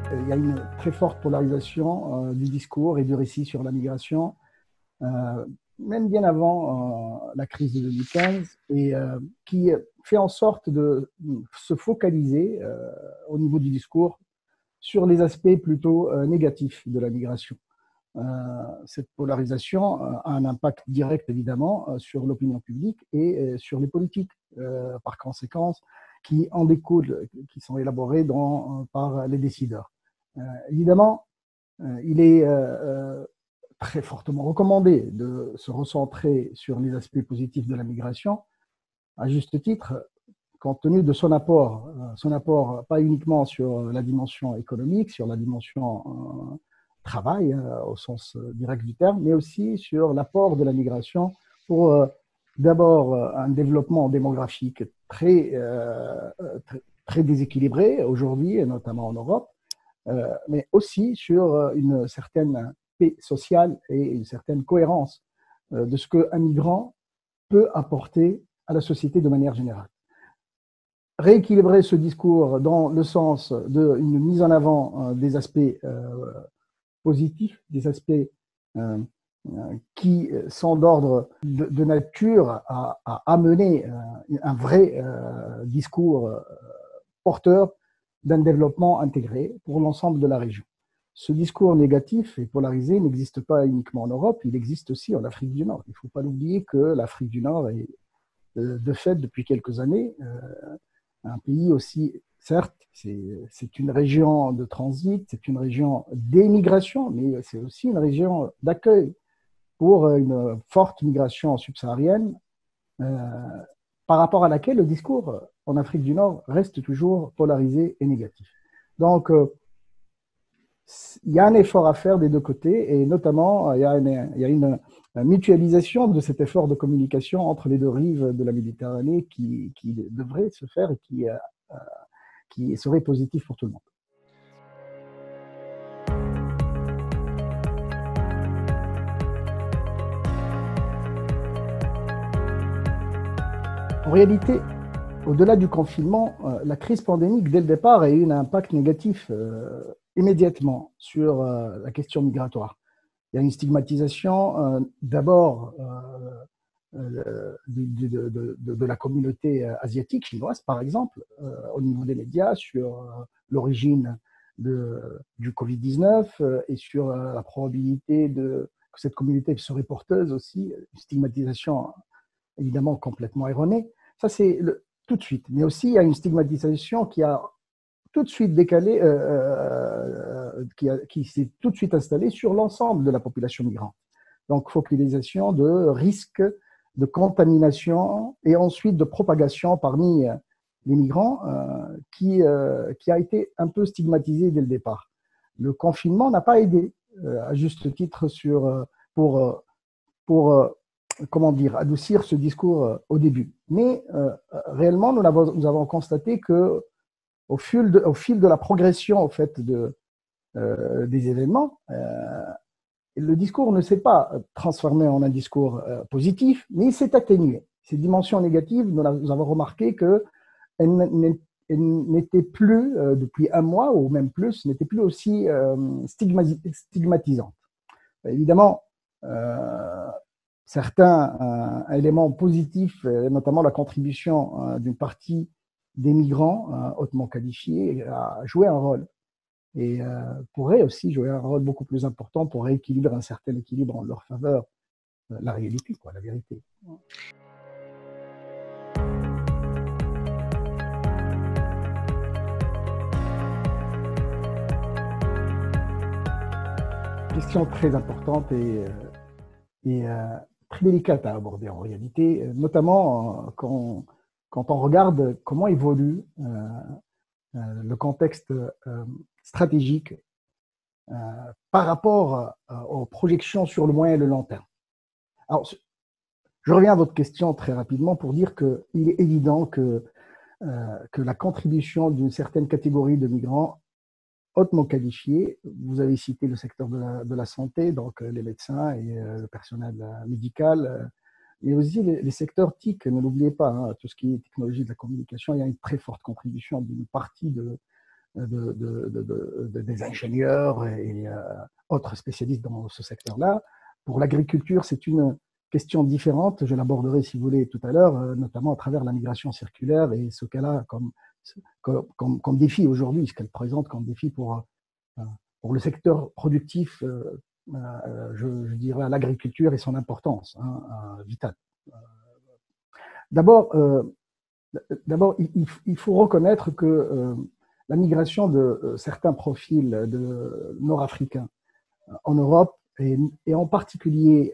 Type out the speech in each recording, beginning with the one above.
Il y a une très forte polarisation du discours et du récit sur la migration, euh, même bien avant la crise de 2015, et qui fait en sorte de se focaliser au niveau du discours sur les aspects plutôt négatifs de la migration. Euh, cette polarisation a un impact direct, évidemment, sur l'opinion publique et sur les politiques, par conséquence, qui en découlent, qui sont élaborées par les décideurs. Évidemment, il est très fortement recommandé de se recentrer sur les aspects positifs de la migration, à juste titre, compte tenu de son apport pas uniquement sur la dimension économique, sur la dimension travail au sens direct du terme, mais aussi sur l'apport de la migration pour d'abord un développement démographique très déséquilibré aujourd'hui, notamment en Europe, mais aussi sur une certaine paix sociale et une certaine cohérence de ce qu'un migrant peut apporter à la société de manière générale. Rééquilibrer ce discours dans le sens d'une mise en avant des aspects positifs, des aspects qui sont d'ordre de nature à amener un vrai discours porteur d'un développement intégré pour l'ensemble de la région. Ce discours négatif et polarisé n'existe pas uniquement en Europe, il existe aussi en Afrique du Nord. Il ne faut pas l'oublier que l'Afrique du Nord est de fait depuis quelques années un pays aussi, certes, c'est une région de transit, c'est une région d'émigration, mais c'est aussi une région d'accueil pour une forte migration subsaharienne, euh, par rapport à laquelle le discours en Afrique du Nord reste toujours polarisé et négatif. Donc, il y a un effort à faire des deux côtés, et notamment, il y a une mutualisation de cet effort de communication entre les deux rives de la Méditerranée qui devrait se faire et qui serait positif pour tout le monde. En réalité, au-delà du confinement, la crise pandémique, dès le départ, a eu un impact négatif immédiatement sur la question migratoire. Il y a une stigmatisation d'abord de la communauté asiatique, chinoise par exemple, au niveau des médias, sur l'origine du Covid-19 et sur la probabilité que cette communauté serait porteuse aussi, une stigmatisation évidemment complètement erronée. Ça, c'est tout de suite. Mais aussi, il y a une stigmatisation qui a tout de suite décalé, qui s'est tout de suite installée sur l'ensemble de la population migrante. Donc, focalisation de risques de contamination et ensuite de propagation parmi les migrants qui a été un peu stigmatisé dès le départ. Le confinement n'a pas aidé, à juste titre, pour comment dire, adoucir ce discours au début. Mais réellement, nous avons constaté que au fil de la progression en fait, des événements, le discours ne s'est pas transformé en un discours positif, mais il s'est atténué. Ces dimensions négatives, nous avons remarqué qu'elles n'étaient plus, depuis un mois ou même plus, n'étaient plus aussi stigmatisantes. Évidemment, certains éléments positifs, notamment la contribution d'une partie des migrants hautement qualifiés, a joué un rôle et pourrait aussi jouer un rôle beaucoup plus important pour rééquilibrer un certain équilibre en leur faveur, la réalité, quoi, la vérité. Question très importante et très délicate à aborder en réalité, notamment quand on regarde comment évolue le contexte stratégique par rapport aux projections sur le moyen et le long terme. Alors, je reviens à votre question très rapidement pour dire qu'il est évident que la contribution d'une certaine catégorie de migrants hautement qualifiés, vous avez cité le secteur de la santé, donc les médecins et le personnel médical, mais aussi les secteurs TIC, ne l'oubliez pas, hein, tout ce qui est technologie de la communication, il y a une très forte contribution d'une partie des ingénieurs et autres spécialistes dans ce secteur-là. Pour l'agriculture, c'est une question différente. Je l'aborderai, si vous voulez, tout à l'heure, notamment à travers la migration circulaire et ce qu'elle a comme défi aujourd'hui, ce qu'elle présente comme défi pour le secteur productif, je dirais à l'agriculture et son importance vitale. D'abord, il faut reconnaître que la migration de certains profils de nord-africains en Europe, et en particulier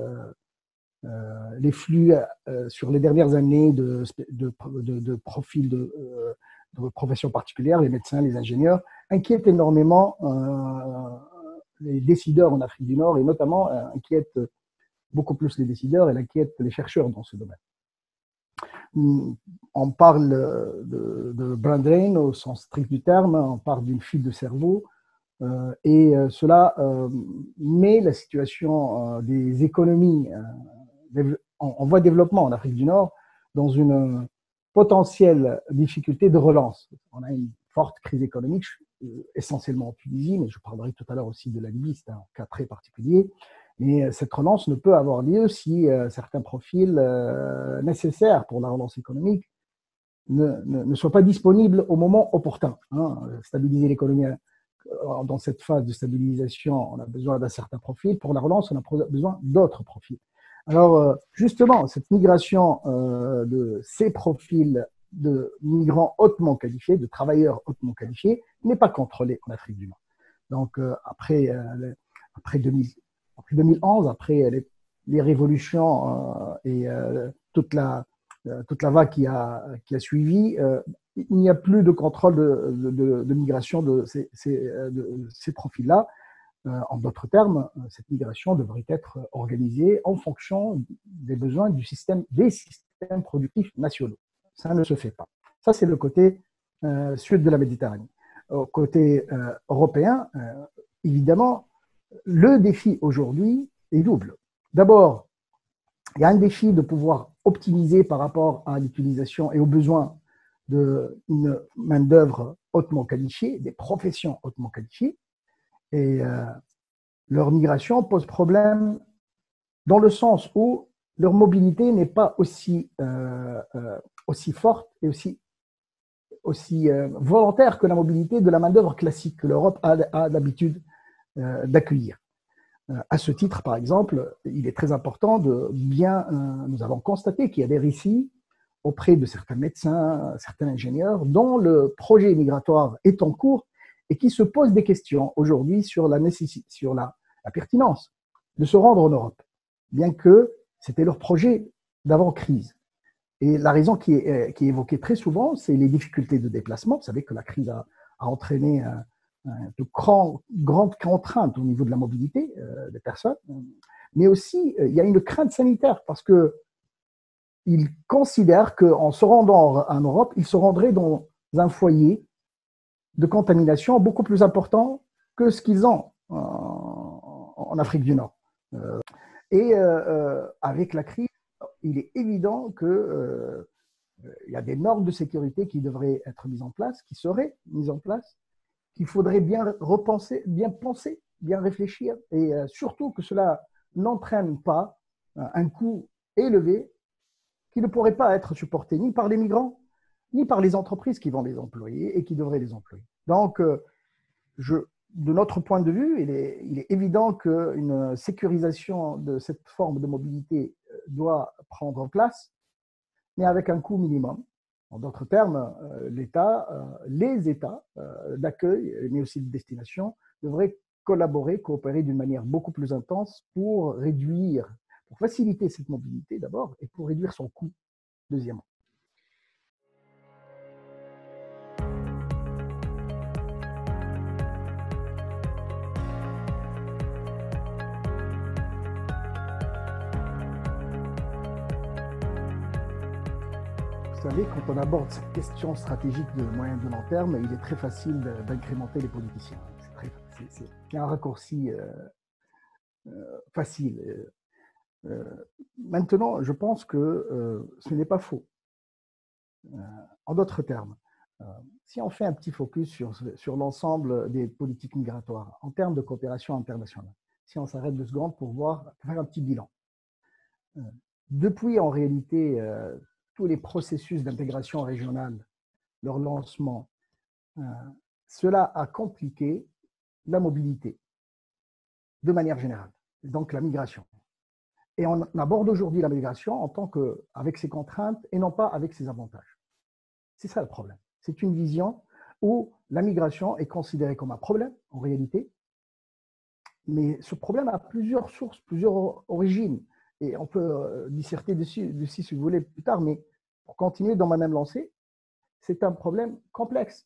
les flux sur les dernières années de profils de professions particulières, les médecins, les ingénieurs, inquiètent énormément les décideurs en Afrique du Nord, et notamment inquiètent beaucoup plus les décideurs et inquiètent les chercheurs dans ce domaine. On parle de brain drain au sens strict du terme, on parle d'une fuite de cerveau, et cela met la situation des économies en voie de développement en Afrique du Nord dans une potentielle difficulté de relance. On a une forte crise économique, essentiellement en Tunisie, mais je parlerai tout à l'heure aussi de la Libye, c'est un cas très particulier. Mais cette relance ne peut avoir lieu si certains profils nécessaires pour la relance économique ne soient pas disponibles au moment opportun. Stabiliser l'économie dans cette phase de stabilisation, on a besoin d'un certain profil. Pour la relance, on a besoin d'autres profils. Alors, justement, cette migration de ces profils de migrants hautement qualifiés, de travailleurs hautement qualifiés, n'est pas contrôlée en Afrique du Nord. Donc, après 2011, après les révolutions et toute la vague qui a suivi, il n'y a plus de contrôle de migration de ces profils-là. En d'autres termes, cette migration devrait être organisée en fonction des besoins des systèmes productifs nationaux. Ça ne se fait pas. Ça, c'est le côté sud de la Méditerranée. Au côté européen, évidemment, le défi aujourd'hui est double. D'abord, il y a un défi de pouvoir optimiser par rapport à l'utilisation et aux besoins d'une main-d'œuvre hautement qualifiée, des professions hautement qualifiées. Et leur migration pose problème dans le sens où leur mobilité n'est pas aussi forte et aussi volontaire que la mobilité de la main-d'œuvre classique que l'Europe a l'habitude d'accueillir. À ce titre, par exemple, il est très important nous avons constaté qu'il y a des récits auprès de certains médecins, certains ingénieurs, dont le projet migratoire est en cours et qui se posent des questions aujourd'hui sur la pertinence de se rendre en Europe, bien que c'était leur projet d'avant-crise. Et la raison qui est évoquée très souvent, c'est les difficultés de déplacement. Vous savez que la crise a entraîné de grandes contraintes au niveau de la mobilité des personnes, mais aussi il y a une crainte sanitaire parce qu'ils considèrent qu'en se rendant en Europe, ils se rendraient dans un foyer de contamination beaucoup plus important que ce qu'ils ont en Afrique du Nord. Et avec la crise, il est évident qu'il y a des normes de sécurité qui devraient être mises en place, qui seraient mises en place, qu'il faudrait bien repenser, bien penser, bien réfléchir, et surtout que cela n'entraîne pas un coût élevé qui ne pourrait pas être supporté ni par les migrants, ni par les entreprises qui vont les employer et qui devraient les employer. Donc, de notre point de vue, il est évident qu'une sécurisation de cette forme de mobilité doit prendre place, mais avec un coût minimum. En d'autres termes, les États d'accueil, mais aussi de destination, devraient collaborer, coopérer d'une manière beaucoup plus intense pour faciliter cette mobilité d'abord et pour réduire son coût, deuxièmement. Vous savez, quand on aborde cette question stratégique de moyen de long terme, il est très facile d'incrémenter les politiciens. C'est un raccourci facile. Maintenant, je pense que ce n'est pas faux. En d'autres termes, Si on fait un petit focus sur l'ensemble des politiques migratoires en termes de coopération internationale, si on s'arrête 2 secondes pour faire un petit bilan. Depuis en réalité tous les processus d'intégration régionale, leur lancement, cela a compliqué la mobilité de manière générale, donc la migration. Et on aborde aujourd'hui la migration en tant qu'avec ses contraintes et non pas avec ses avantages. C'est ça le problème. C'est une vision où la migration est considérée comme un problème en réalité, mais ce problème a plusieurs sources, plusieurs origines, et on peut disserter dessus si vous voulez plus tard, mais pour continuer dans ma même lancée, c'est un problème complexe.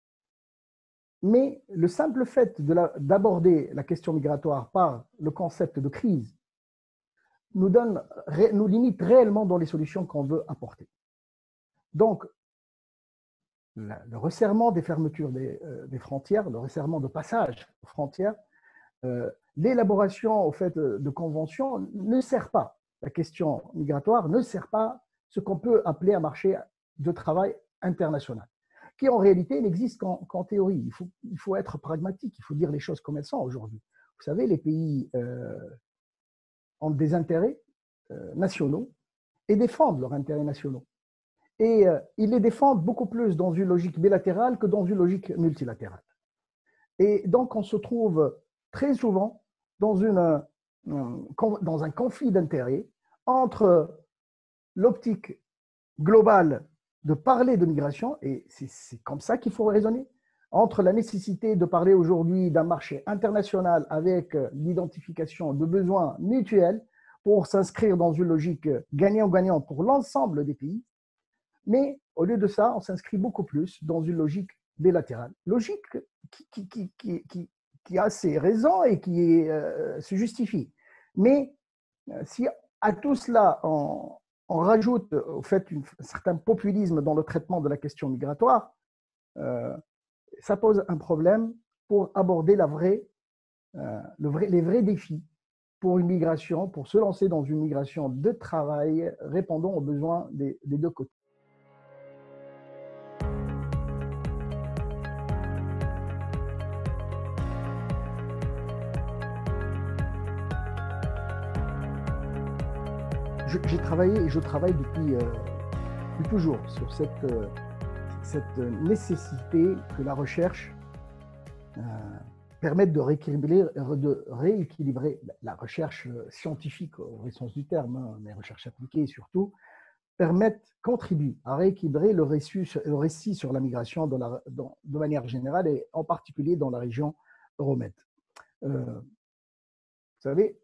Mais le simple fait d'aborder la question migratoire par le concept de crise nous limite réellement dans les solutions qu'on veut apporter. Donc, le resserrement des fermetures des frontières, le resserrement de passage aux frontières, l'élaboration au fait de conventions ne sert pas. La question migratoire ne sert pas ce qu'on peut appeler un marché de travail international, qui en réalité n'existe qu'en théorie. Il faut être pragmatique, il faut dire les choses comme elles sont aujourd'hui. Vous savez, les pays ont des intérêts nationaux et défendent leurs intérêts nationaux. Et ils les défendent beaucoup plus dans une logique bilatérale que dans une logique multilatérale. Et donc, on se trouve très souvent dans un conflit d'intérêts entre l'optique globale de parler de migration, et c'est comme ça qu'il faut raisonner, entre la nécessité de parler aujourd'hui d'un marché international avec l'identification de besoins mutuels pour s'inscrire dans une logique gagnant-gagnant pour l'ensemble des pays, mais au lieu de ça, on s'inscrit beaucoup plus dans une logique bilatérale, logique qui a ses raisons et qui se justifie. Mais si à tout cela, on rajoute au fait un certain populisme dans le traitement de la question migratoire, ça pose un problème pour aborder les vrais défis pour une migration, pour se lancer dans une migration de travail répondant aux besoins des deux côtés. J'ai travaillé et je travaille depuis toujours sur cette nécessité que la recherche permette de rééquilibrer la recherche scientifique au vrai sens du terme, mais recherche appliquée surtout, contribuent à rééquilibrer le récit sur la migration de manière générale et en particulier dans la région Euromed. Vous savez,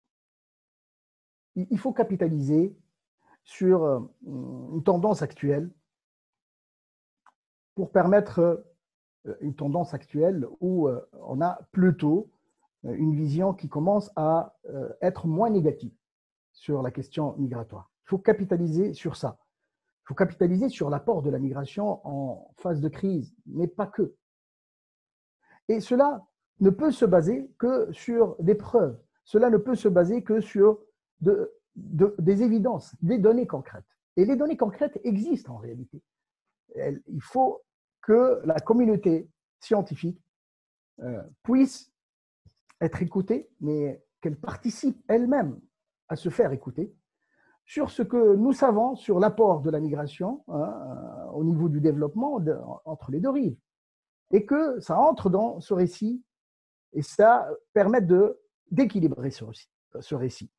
il faut capitaliser sur une tendance actuelle pour permettre une tendance actuelle où on a plutôt une vision qui commence à être moins négative sur la question migratoire. Il faut capitaliser sur ça. Il faut capitaliser sur l'apport de la migration en phase de crise, mais pas que. Et cela ne peut se baser que sur des preuves. Cela ne peut se baser que sur des évidences, des données concrètes. Et les données concrètes existent en réalité. Il faut que la communauté scientifique puisse être écoutée, mais qu'elle participe elle-même à se faire écouter sur ce que nous savons sur l'apport de la migration au niveau du développement entre les deux rives. Et que ça entre dans ce récit et ça permet d'équilibrer ce récit.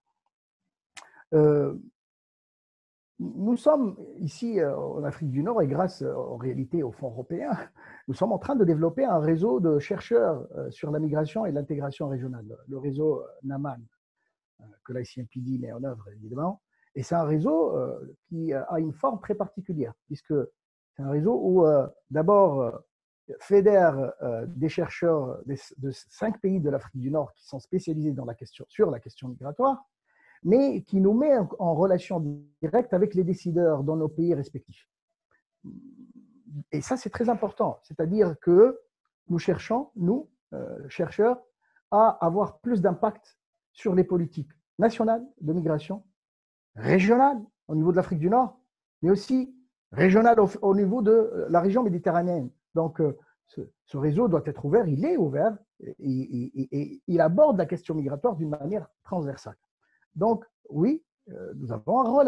Nous sommes ici en Afrique du Nord et grâce en réalité aux fonds européens, nous sommes en train de développer un réseau de chercheurs sur la migration et l'intégration régionale, le réseau NAMAN, que l'ICMPD met en œuvre évidemment. Et c'est un réseau qui a une forme très particulière, puisque c'est un réseau où d'abord fédère des chercheurs de 5 pays de l'Afrique du Nord qui sont spécialisés sur la question migratoire, mais qui nous met en relation directe avec les décideurs dans nos pays respectifs. Et ça, c'est très important. C'est-à-dire que nous cherchons, nous, chercheurs, à avoir plus d'impact sur les politiques nationales de migration, régionales au niveau de l'Afrique du Nord, mais aussi régional au niveau de la région méditerranéenne. Donc, ce réseau doit être ouvert, il est ouvert, et il aborde la question migratoire d'une manière transversale. Donc, oui, nous avons un rôle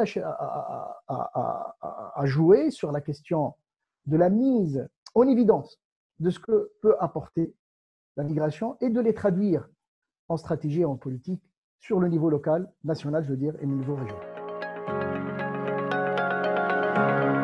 à jouer sur la question de la mise en évidence de ce que peut apporter la migration et de les traduire en stratégie et en politique sur le niveau local, national, je veux dire, et le niveau régional.